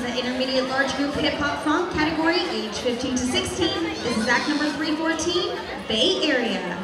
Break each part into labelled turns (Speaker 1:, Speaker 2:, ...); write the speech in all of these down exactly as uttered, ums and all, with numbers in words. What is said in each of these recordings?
Speaker 1: the intermediate large group hip hop funk category, age fifteen to sixteen. This is act number three fourteen, Bay Area.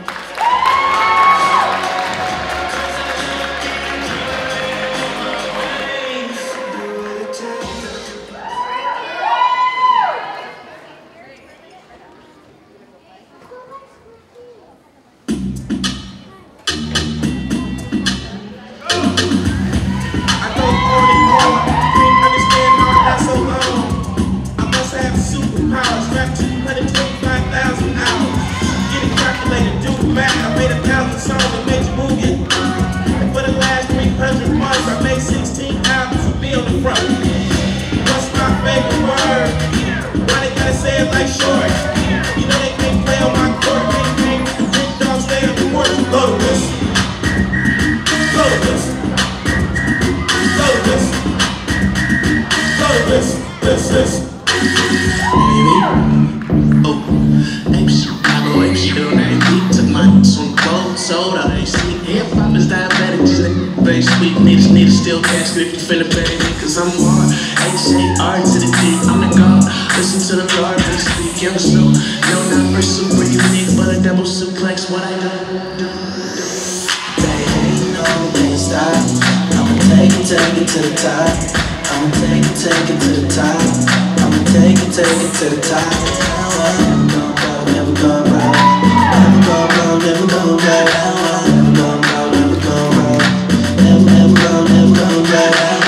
Speaker 2: If you feelin' baby, cause I'm on H A R to the D, I'm the God. Listen to the Lord, they speak young slow. No, not for super unique, but a double suplex, what I do, do, do.
Speaker 3: Baby, you know we can't stop. I'ma take it, take it to the top. I'ma take it, take it to the top. I'ma take it, take it to the top. Never gonna go, never gonna go. Never gonna go, never gonna go. Never gonna go, never gonna go. Never, never go, never gonna go.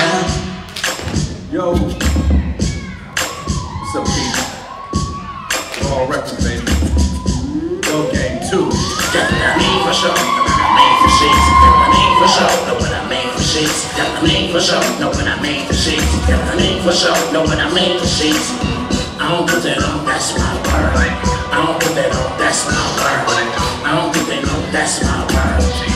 Speaker 4: Yo, what's up, Pete? All records, baby. Go game two.
Speaker 2: Got what I mean for sure, know what I mean for sheets. Got what I mean for sure, know what I mean for sheets. Got what I mean for sure, know what I mean for sheets. Got what I mean for sure, know what I mean for sheets. I don't put that on, that's my word. I don't put that on, that's my word. I don't think they know, that's my word.